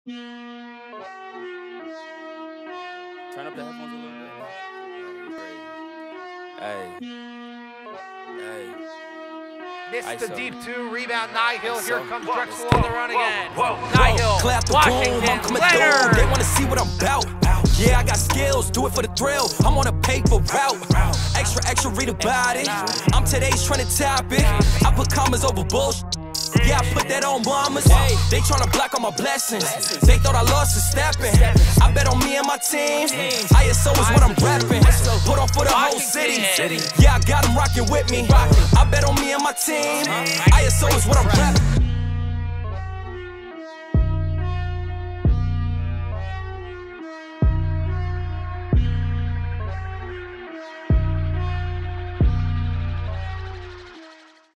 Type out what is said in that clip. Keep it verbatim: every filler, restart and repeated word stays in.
Turn up the headphones a little bit. Hey. Hey. Missed the so. deep two, rebound Nihil. Here so. comes Drexel on the run again. Nihil, Washington, I'm coming through. They wanna see what I'm about. Yeah, I got skills, do it for the thrill. I'm on a paper route. Extra, extra, read about it. I'm today's trending topic. I put commas over bullshit. Yeah, I put that on mamas. Hey, they tryna block all my blessings. They thought I lost a stepping. I bet on me and my team. I S O is what I'm rapping. Put on for the whole city. Yeah, I got them rocking with me. I bet on me and my team. I S O is what I'm rapping.